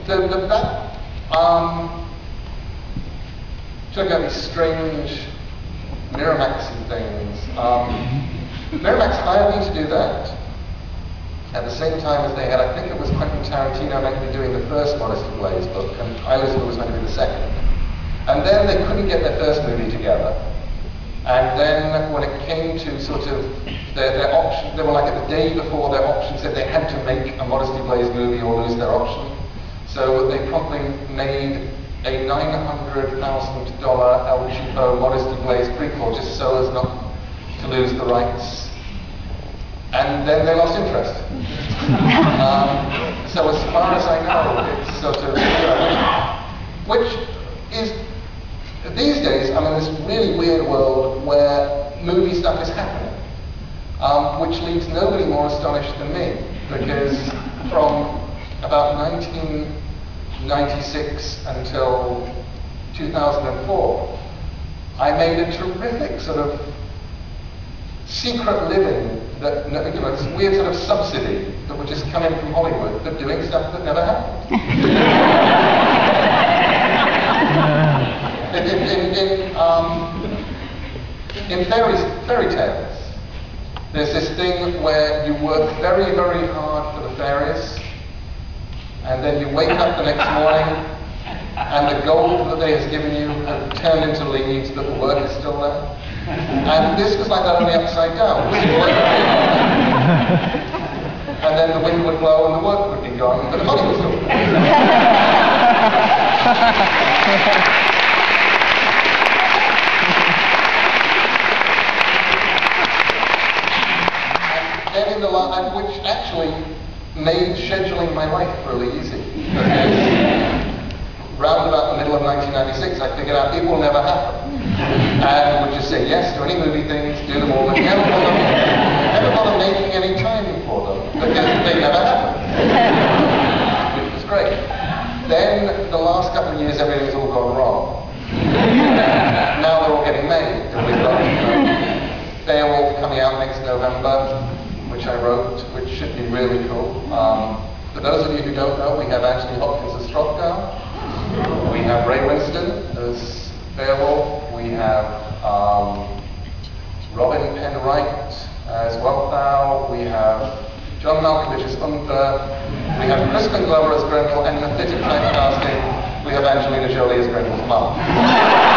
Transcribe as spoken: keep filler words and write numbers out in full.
the, the, that um, took out these strange Miramaxy things. Um, Miramax hired me to do that at the same time as they had, I think it was Quentin Tarantino meant to be doing the first Modesty Blaise book, and Elizabeth was meant to be the second. And then they couldn't get their first movie together. And then when it came to sort of their, their option, they were like at the day before their option said they had to make a Modesty Blaise movie or lose their option. So they promptly made a nine hundred thousand dollar El Cheapo Modesty Blaise prequel just so as not to lose the rights. And then they lost interest. um, so as far as I know, it's sort of, you know, which is, these days, I'm in this really weird world where movie stuff is happening, um, which leaves nobody more astonished than me, because from about nineteen ninety-six until two thousand four, I made a terrific sort of secret living, that, you know, this weird sort of subsidy that would just come in from Hollywood, but doing stuff that never happened. in, in, in, in, um, in fairy, fairy tales, there's this thing where you work very, very hard for the fairies, and then you wake up the next morning, and the gold that they has given you have turned into leaves, but the work is still there. And this was like that only upside down. And then the wind would blow and the work would be gone, but the money was still there. And then in the line, which actually made scheduling my life really easy. Because round about the middle of nineteen ninety-six, I figured out it will never happen. And would just say yes to any movie things, do them all, but never bother, never bother making any time for them, because they never happen. Which was great. Then, the last couple of years, everything's all gone wrong. Now they're all getting made. And we've got uh, Beowulf coming out next November, which I wrote, which should be really cool. Um, for those of you who don't know, we have Anthony Hopkins as Hrothgar. We have Ray Winston as Beowulf. We have um, Robin Penn-Wright as Wealhtheow. We have John Malkovich as Unther. We have Crispin Glover as Grendel, and in the fitted typecasting, we have Angelina Jolie as Grendel's mum.